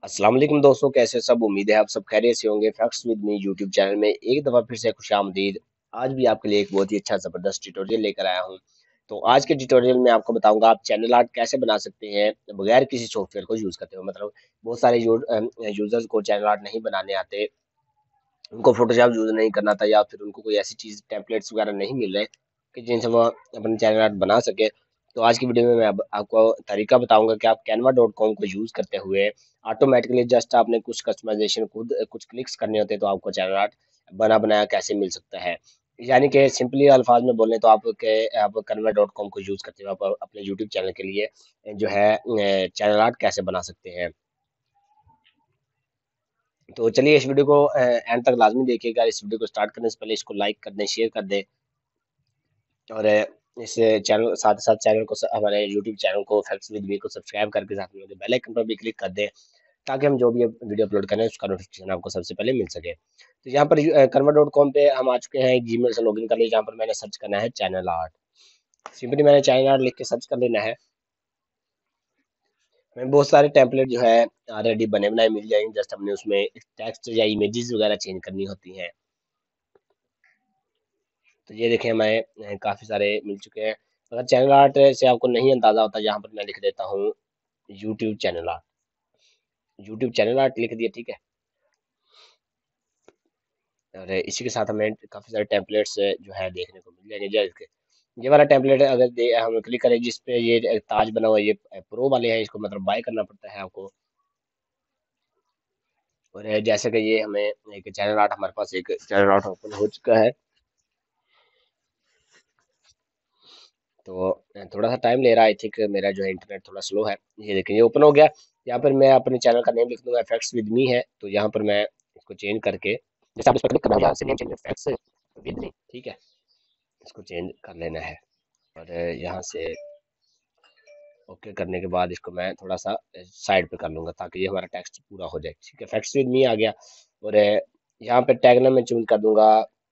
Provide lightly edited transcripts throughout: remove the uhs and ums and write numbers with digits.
अस्सलाम वालेकुम दोस्तों, कैसे सब। उम्मीद है आप सब खैरियत से होंगे। Facts With Me YouTube channel में एक दफ़ा फिर से खुशामदीद। आज भी आपके लिए एक बहुत ही अच्छा ज़बरदस्त ट्यूटोरियल लेकर आया हूं। तो आज के ट्यूटोरियल में आपको बताऊंगा आप चैनल आर्ट कैसे बना सकते हैं बगैर किसी सॉफ्टवेयर को यूज़ करते हुए। मतलब बहुत सारे यूजर्स को चैनल आर्ट नहीं बनाने आते, उनको फोटोशॉप यूज़ नहीं करना था, या फिर उनको कोई ऐसी चीज़ टेम्पलेट्स वगैरह नहीं मिल रहे कि जिनसे वो अपने चैनल आर्ट बना सके। तो आज की वीडियो में मैं अब आपको तरीका बताऊंगा कि आप canva.com को यूज़ करते हुए ऑटोमेटिकली जस्ट आपने कुछ कस्टमाइजेशन खुद कुछ क्लिक्स करने होते हैं तो आपको चैनल आर्ट बना बनाया कैसे मिल सकता है। यानी कि सिंपली अल्फाज में बोलें तो आप canva.com को यूज़ करते हुए आप अपने यूट्यूब चैनल के लिए जो है चैनल आर्ट कैसे बना सकते हैं। तो चलिए इस वीडियो को एंड तक लाजमी देखिएगा। इस वीडियो को स्टार्ट करने से पहले इसको लाइक कर दें, शेयर कर दें, और इस चैनल साथ साथ चैनल को हमारे यूट्यूब चैनल को फैक्ट्स विद मी को सब्सक्राइब करके साथ में बेल आइकन पर भी क्लिक कर दें, ताकि हम जो भी वीडियो अपलोड करें उसका नोटिफिकेशन आपको सबसे पहले मिल सके। तो यहाँ पर canva.com पे हम आ चुके हैं। जीमेल से लॉगिन कर लिए। जहाँ पर मैंने सर्च करना है चैनल आर्ट। सिंपली मैंने चैनल आर्ट लिख के सर्च कर लेना है। हमें बहुत सारे टेम्पलेट जो है ऑलरेडी बने बनाए मिल जाएंगे। जस्ट हमने उसमें टेक्स्ट या इमेजेस वगैरह चेंज करनी होती हैं। तो ये देखें हमें काफ़ी सारे मिल चुके हैं। अगर चैनल आर्ट से आपको नहीं अंदाज़ा होता, यहाँ पर मैं लिख देता हूँ YouTube channel art. YouTube channel art लिख दिया, ठीक है। और इसी के साथ हमें काफ़ी सारे टेम्पलेट्स जो है देखने को मिल जाएंगे। जैसे कि ये वाला टेम्पलेट अगर हम क्लिक करें जिस पे ये ताज बना हुआ है, ये प्रो वाले हैं, इसको मतलब बाय करना पड़ता है आपको। और जैसे कि ये हमें एक चैनल आर्ट, हमारे पास एक चैनल आर्ट ओपन हो चुका है। तो थोड़ा सा टाइम ले रहा है। आई थिंक मेरा जो है इंटरनेट थोड़ा स्लो है। ये देखें ये ओपन हो गया। यहाँ पर मैं अपने चैनल का नेम लिख दूंगा, फैक्ट्स विद मी है। तो यहाँ पर मैं इसको चेंज करके, जैसे आप इस पर क्लिक करना है, यहाँ से name change Facts With Me, ठीक है। इसको चेंज कर लेना है। और यहाँ से ओके करने के बाद इसको मैं थोड़ा सा साइड पे कर लूंगा, ताकि ये हमारा टेक्स्ट पूरा हो जाए, ठीक है। फैक्ट्स विद मी आ गया। और यहाँ पे टैग ना मैं चूज कर दूंगा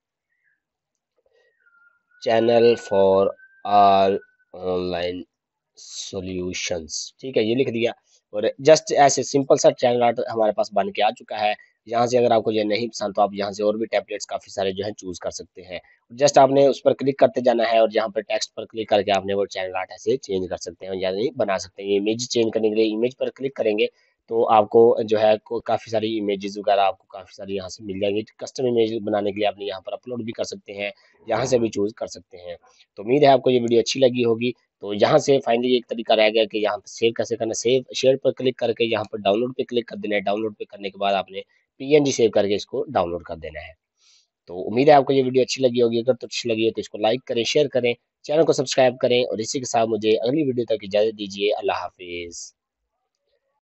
channel for all online solutions, ठीक है, ये लिख दिया। और जस्ट ऐसे सिंपल सा चैनल आर्ट हमारे पास बन के आ चुका है। यहाँ से अगर आपको ये नहीं पसंद तो आप यहाँ से और भी टेम्पलेट्स काफी सारे जो है चूज कर सकते हैं। जस्ट आपने उस पर क्लिक करते जाना है, और यहाँ पर टेक्स्ट पर क्लिक करके आपने वो चैनल आर्ट ऐसे चेंज कर सकते हैं, यानी बना सकते हैं। इमेज चेंज करने के लिए इमेज पर क्लिक करेंगे तो आपको जो है काफी सारी इमेजेस वगैरह आपको काफी सारी यहाँ से मिल जाएंगी। कस्टम इमेज बनाने के लिए आपने यहाँ पर अपलोड भी कर सकते हैं, यहाँ से भी चूज कर सकते हैं। तो उम्मीद है आपको ये वीडियो अच्छी लगी होगी। तो यहाँ से फाइनली एक तरीका रह गया कि यहाँ पे सेव कैसे करना। सेव शेयर पर क्लिक करके यहाँ पर डाउनलोड पे क्लिक कर देना है। डाउनलोड पे करने के बाद आपने पीएनजी सेव करके इसको डाउनलोड कर देना है। तो उम्मीद है आपको ये वीडियो अच्छी लगी होगी। अगर तो अच्छी लगी है तो इसको लाइक करें, शेयर करें, चैनल को सब्सक्राइब करें, और इसी के साथ मुझे अगली वीडियो तक इजाजत दीजिए। अल्लाह हाफिज।